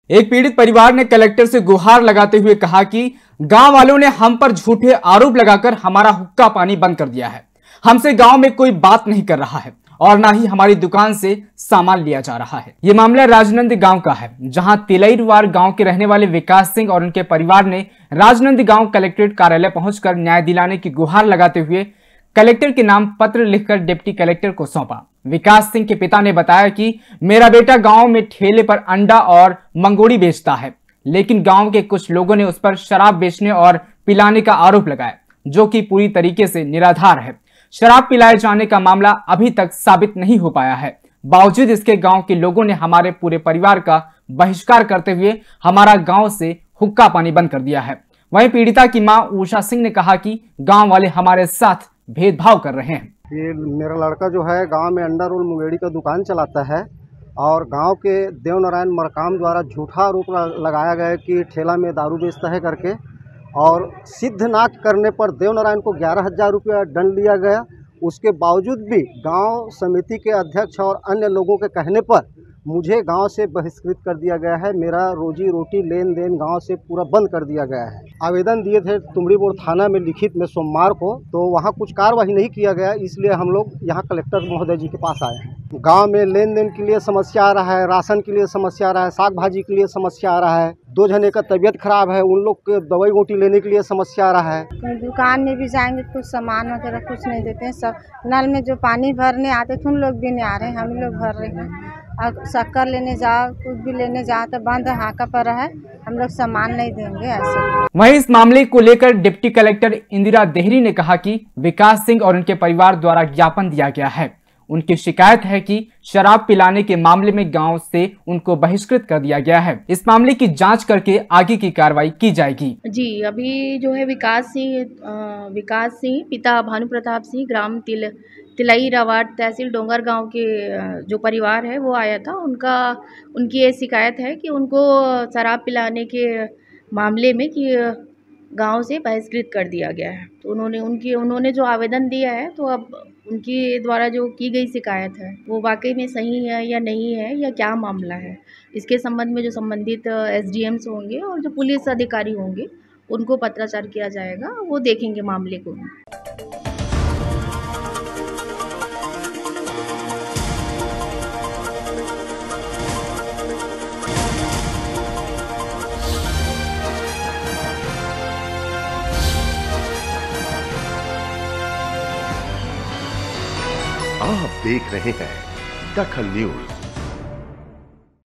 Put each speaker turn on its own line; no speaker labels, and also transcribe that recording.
एक पीड़ित परिवार ने कलेक्टर से गुहार लगाते हुए कहा कि गांव वालों ने हम पर झूठे आरोप लगाकर हमारा हुक्का पानी बंद कर दिया है। हमसे गांव में कोई बात नहीं कर रहा है और ना ही हमारी दुकान से सामान लिया जा रहा है। ये मामला राजनंद गांव का है, जहां तिलईरवार गांव के रहने वाले विकास सिंह और उनके परिवार ने राजनंद गांव कलेक्ट्रेट कार्यालय पहुंचकर न्याय दिलाने की गुहार लगाते हुए कलेक्टर के नाम पत्र लिखकर डिप्टी कलेक्टर को सौंपा। विकास सिंह के पिता ने बताया कि मेरा बेटा गांव में ठेले पर अंडा और मंगोड़ी बेचता है, लेकिन गांव के कुछ लोगों ने उस पर शराब बेचने और पिलाने का आरोप लगाया, जो कि पूरी तरीके से निराधार है। शराब पिलाए जाने का मामला अभी तक साबित नहीं हो पाया है। बावजूद इसके गांव के लोगों ने हमारे पूरे परिवार का बहिष्कार करते हुए हमारा गांव से हुक्का पानी बंद कर दिया है। वहीं पीड़िता की मां उषा सिंह ने कहा कि गांव वाले हमारे साथ भेदभाव कर रहे हैं।
ये मेरा लड़का जो है गांव में अंडा रोल मुंगेड़ी का दुकान चलाता है और गांव के देवनारायण मरकाम द्वारा झूठा आरोप लगाया गया कि ठेला में दारू बेचता है करके, और सिद्ध ना करने पर देवनारायण को 11,000 रुपया दंड लिया गया। उसके बावजूद भी गांव समिति के अध्यक्ष और अन्य लोगों के कहने पर मुझे गांव से बहिष्कृत कर दिया गया है। मेरा रोजी रोटी लेन देन गांव से पूरा बंद कर दिया गया है। आवेदन दिए थे तुमड़ी बोर्ड थाना में लिखित में सोमवार को, तो वहां कुछ कार्रवाई नहीं किया गया, इसलिए हम लोग यहां कलेक्टर महोदय जी के पास आए हैं। गांव में लेन देन के लिए समस्या आ रहा है, राशन के लिए समस्या आ रहा है, साग भाजी के लिए समस्या आ रहा है, 2 जने का तबीयत खराब है, उन लोग के दवाई गोटी लेने के लिए समस्या आ रहा है।
दुकान में भी जाएंगे कुछ सामान वगैरह कुछ नहीं देते हैं। सब नल में जो पानी भरने आते थे उन लोग भी नहीं आ रहे हैं, हम लोग भर रहे हैं। और शक्कर लेने जाओ, कुछ भी लेने जाओ तो बंद हाका पर है, हम लोग सामान नहीं देंगे ऐसे।
वहीं इस मामले को लेकर डिप्टी कलेक्टर इंदिरा देहरी ने कहा कि विकास सिंह और उनके परिवार द्वारा ज्ञापन दिया गया है। उनकी शिकायत है कि शराब पिलाने के मामले में गांव से उनको बहिष्कृत कर दिया गया है। इस मामले की जांच करके आगे की कार्रवाई की जाएगी।
जी, अभी जो है विकास सिंह पिता भानु प्रताप सिंह ग्राम तिलईरवार तहसील डोंगर गांव के जो परिवार है वो आया था। उनकी ये शिकायत है कि उनको शराब पिलाने के मामले में कि गांव से बहिष्कृत कर दिया गया है। तो उन्होंने जो आवेदन दिया है, तो अब उनके द्वारा जो की गई शिकायत है वो वाकई में सही है या नहीं है या क्या मामला है, इसके संबंध में जो संबंधित SDMs होंगे और जो पुलिस अधिकारी होंगे उनको पत्राचार किया जाएगा, वो देखेंगे मामले को।
आप देख रहे हैं दखल न्यूज।